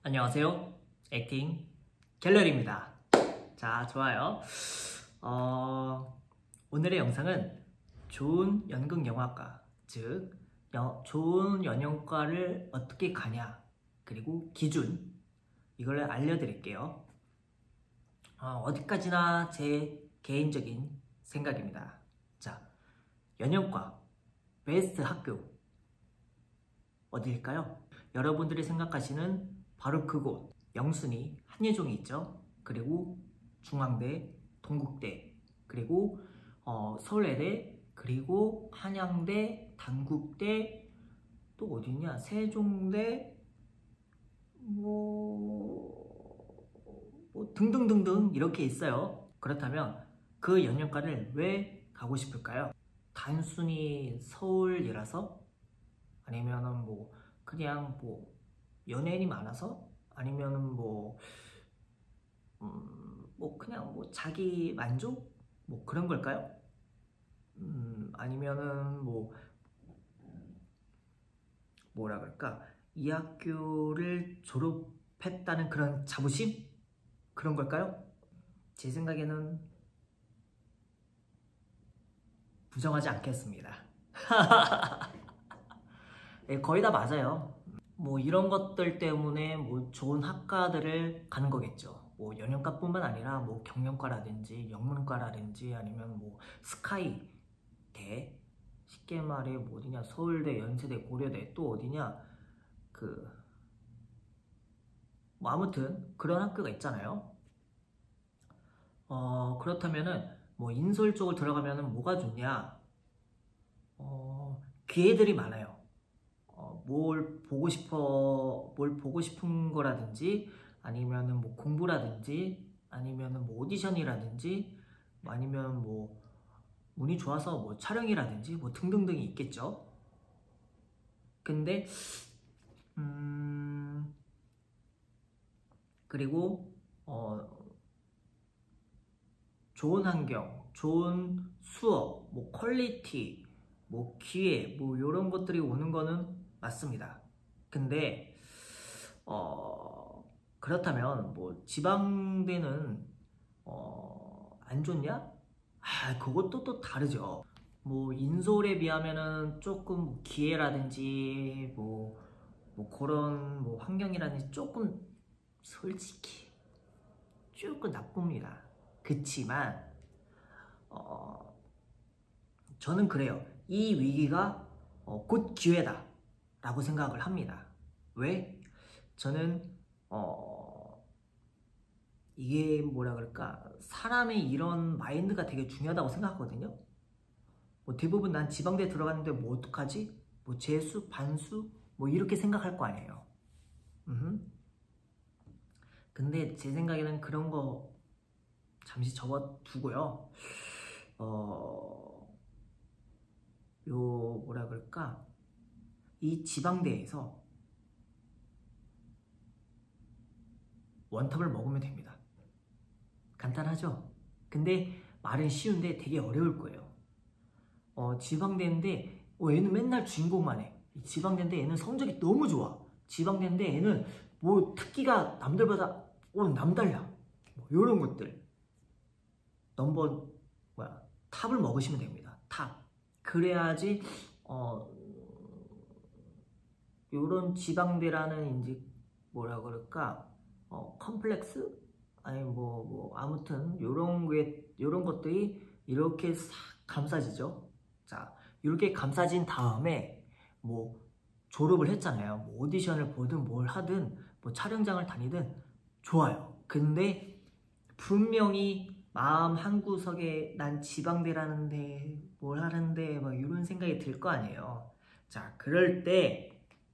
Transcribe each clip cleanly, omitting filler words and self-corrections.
안녕하세요. 액팅 갤러리입니다. 자, 좋아요. 오늘의 영상은 좋은 연극영화과, 즉 좋은 연영과를 어떻게 가냐, 그리고 기준, 이걸 알려드릴게요. 어디까지나 제 개인적인 생각입니다. 자, 연영과 베스트 학교 어디일까요? 여러분들이 생각하시는 바로 그곳, 영순이, 한예종이 있죠. 그리고 중앙대, 동국대, 그리고 서울예대, 그리고 한양대, 단국대, 또 어디냐, 세종대, 등등등등 이렇게 있어요. 그렇다면 그 연영과를 왜 가고 싶을까요? 단순히 서울이라서? 아니면은 그냥 연예인이 많아서? 아니면은 그냥 자기 만족? 그런 걸까요? 아니면은 뭐라 그럴까? 이 학교를 졸업했다는 그런 자부심? 그런 걸까요? 제 생각에는 부정하지 않겠습니다. 네, 거의 다 맞아요. 이런 것들 때문에 좋은 학과들을 가는 거겠죠. 연영과뿐만 아니라 경영과라든지 영문과라든지 아니면 스카이대, 쉽게 말해 어디냐, 서울대, 연세대, 고려대, 또 어디냐, 아무튼 그런 학교가 있잖아요. 그렇다면은 인서울 쪽을 들어가면은 뭐가 좋냐? 기회들이 많아요. 뭘 보고 싶은 거라든지, 아니면은 공부라든지, 아니면은 오디션이라든지, 아니면 운이 좋아서 촬영이라든지 등등등이 있겠죠. 근데 그리고 좋은 환경, 좋은 수업, 퀄리티, 기회, 이런 것들이 오는 거는 맞습니다. 근데 그렇다면 지방대는 안 좋냐? 그것도 또 다르죠. 인서울에 비하면은 조금 기회라든지 그런 환경이라든지 조금 솔직히 조금 나쁩니다. 그치만 저는 그래요. 이 위기가 곧 기회다 라고 생각을 합니다. 왜? 저는 이게 뭐라 그럴까, 사람의 이런 마인드가 되게 중요하다고 생각하거든요. 대부분 난 지방대 들어갔는데 어떡하지? 재수, 반수? 이렇게 생각할 거 아니에요. 근데 제 생각에는 그런 거 잠시 접어두고요. 뭐라 그럴까, 이 지방대에서 원탑을 먹으면 됩니다. 간단하죠? 근데 말은 쉬운데 되게 어려울 거예요. 지방대인데 얘는 맨날 주인공만 해. 지방대인데 얘는 성적이 너무 좋아. 지방대인데 얘는 특기가 남들보다 남달라. 요런 것들 탑을 먹으시면 됩니다. 탑. 그래야지 요런 지방대라는 이제 뭐라 그럴까, 컴플렉스? 아니 아무튼 요런 것들이 이렇게 싹 감싸지죠. 자, 이렇게 감싸진 다음에 졸업을 했잖아요. 오디션을 보든 뭘 하든 촬영장을 다니든 좋아요. 근데 분명히 마음 한구석에 난 지방대라는데 뭘 하는데 이런 생각이 들 거 아니에요. 자, 그럴 때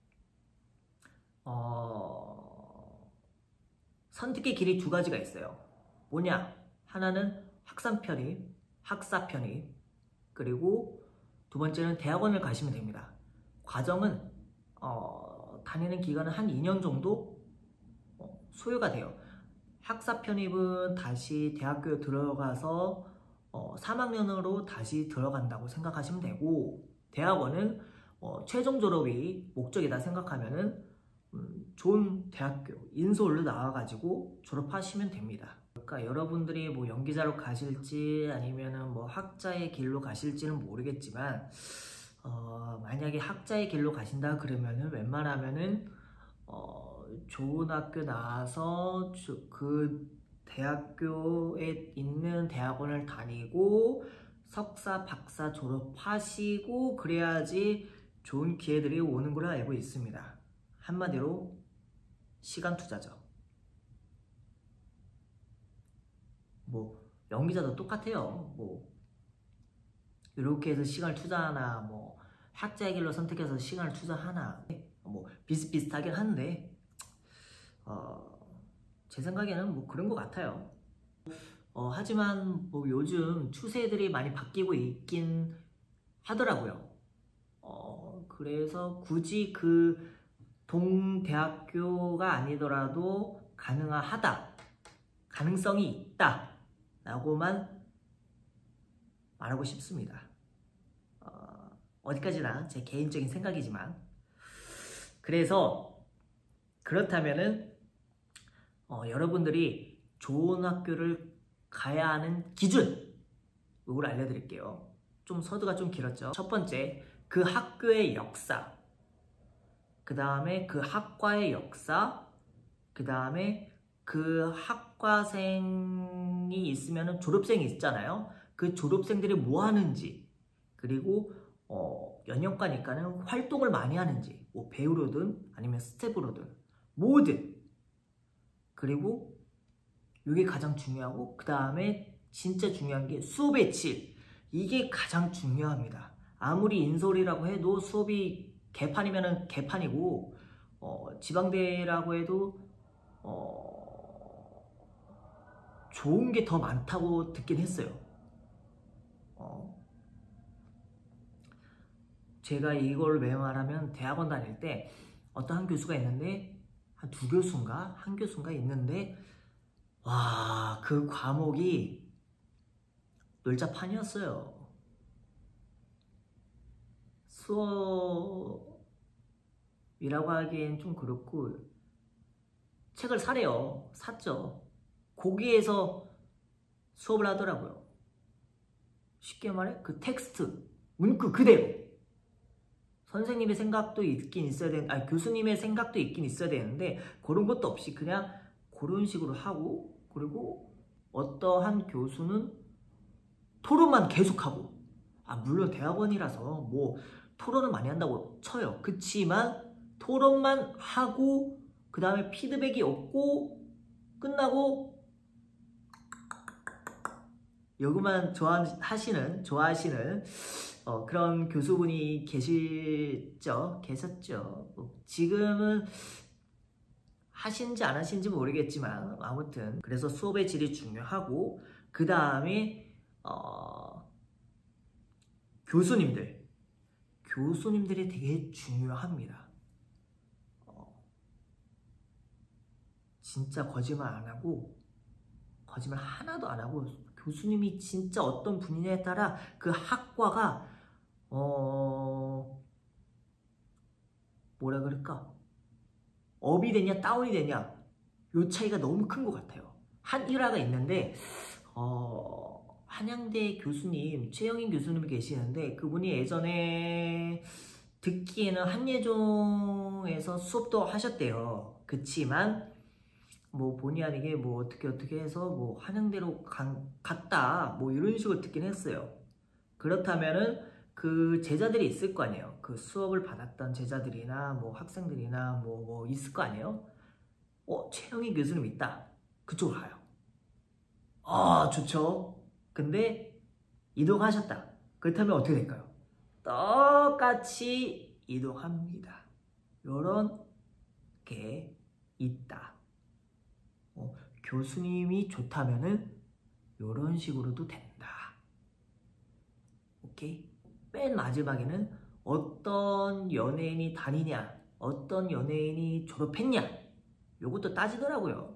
선택의 길이 두 가지가 있어요. 뭐냐? 하나는 학산 편입, 학사 편입, 그리고 두 번째는 대학원을 가시면 됩니다. 과정은 다니는 기간은 한 2년 정도 소요가 돼요. 학사 편입은 다시 대학교에 들어가서 3학년으로 다시 들어간다고 생각하시면 되고, 대학원은 최종 졸업이 목적이다 생각하면은 좋은 대학교 인서울로 나와가지고 졸업하시면 됩니다. 그러니까 여러분들이 뭐 연기자로 가실지 아니면은 뭐 학자의 길로 가실지는 모르겠지만 만약에 학자의 길로 가신다 그러면은 웬만하면은 좋은 학교 나와서 그 대학교에 있는 대학원을 다니고 석사, 박사 졸업하시고 그래야지 좋은 기회들이 오는 걸로 알고 있습니다. 한마디로 시간 투자죠. 뭐 연기자도 똑같아요. 뭐 이렇게 해서 시간을 투자하나 뭐 학자의 길로 선택해서 시간을 투자하나 뭐 비슷비슷하긴 한데 제 생각에는 뭐 그런 것 같아요. 하지만 뭐 요즘 추세들이 많이 바뀌고 있긴 하더라고요. 그래서 굳이 그 동대학교가 아니더라도 가능하다, 가능성이 있다 라고만 말하고 싶습니다. 어디까지나 제 개인적인 생각이지만 그래서 그렇다면은 여러분들이 좋은 학교를 가야 하는 기준 이걸 알려드릴게요. 좀 서두가 좀 길었죠. 첫 번째, 그 학교의 역사, 그 다음에 그 학과의 역사, 그 다음에 그 학과생이 있으면 졸업생이 있잖아요. 그 졸업생들이 뭐 하는지, 그리고 연영과니까는 활동을 많이 하는지, 뭐 배우로든 아니면 스텝으로든 뭐든. 그리고 이게 가장 중요하고 그 다음에 진짜 중요한 게 수업의 질. 이게 가장 중요합니다. 아무리 인서울이라고 해도 수업이 개판이면은 개판이고 지방대라고 해도 좋은 게 더 많다고 듣긴 했어요. 제가 이걸 왜 말하면 대학원 다닐 때 어떤 한 교수가 있는데 한 두 교수인가 한 교수인가 있는데 와, 그 과목이 놀자판이었어요. 수업이라고 하기엔 좀 그렇고 책을 사래요. 샀죠. 거기에서 수업을 하더라고요. 쉽게 말해 그 텍스트, 문구 그대로. 선생님의 생각도 있긴 있어야 되는, 아니 교수님의 생각도 있긴 있어야 되는데 그런 것도 없이 그냥 그런 식으로 하고, 그리고 어떠한 교수는 토론만 계속하고, 물론 대학원이라서 뭐 토론을 많이 한다고 쳐요. 그치만 토론만 하고 그 다음에 피드백이 없고 끝나고 요것만 좋아하시는 그런 교수분이 계셨죠. 지금은 하신지 안 하신지 모르겠지만 아무튼 그래서 수업의 질이 중요하고 그 다음에 교수님들이 되게 중요합니다. 진짜 거짓말 안 하고 거짓말 하나도 안 하고 교수님이 진짜 어떤 분이냐에 따라 그 학과가 뭐라 그럴까? 업이 되냐 다운이 되냐 요 차이가 너무 큰 것 같아요. 한 일화가 있는데 한양대 교수님 최영인 교수님이 계시는데 그분이 예전에 듣기에는 한예종에서 수업도 하셨대요. 그치만 뭐 본의 아니게 뭐 어떻게 해서 뭐 한양대로 갔다 뭐 이런 식으로 듣긴 했어요. 그렇다면은 그 제자들이 있을 거 아니에요. 그 수업을 받았던 제자들이나 뭐 학생들이나 뭐 있을 거 아니에요. 최영희 교수님 있다. 그쪽으로 가요. 좋죠. 근데 이동하셨다. 그렇다면 어떻게 될까요? 똑같이 이동합니다. 요런 게 있다. 교수님이 좋다면은 요런 식으로도 된다. 오케이? 맨 마지막에는 어떤 연예인이 다니냐, 어떤 연예인이 졸업했냐, 요것도 따지더라고요.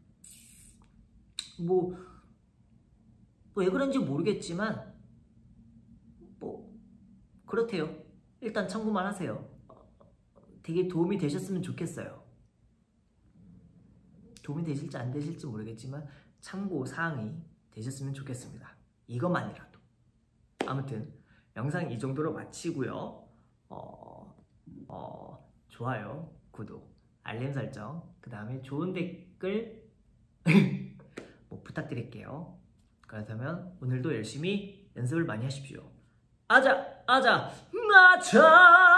뭐 왜 그런지 모르겠지만 뭐 그렇대요. 일단 참고만 하세요. 되게 도움이 되셨으면 좋겠어요. 도움이 되실지 안 되실지 모르겠지만 참고 사항이 되셨으면 좋겠습니다. 이것만이라도. 아무튼 영상 이 정도로 마치고요. 좋아요, 구독, 알림 설정, 그 다음에 좋은 댓글 뭐 부탁드릴게요. 그렇다면 오늘도 열심히 연습을 많이 하십시오. 아자, 아자, 나자!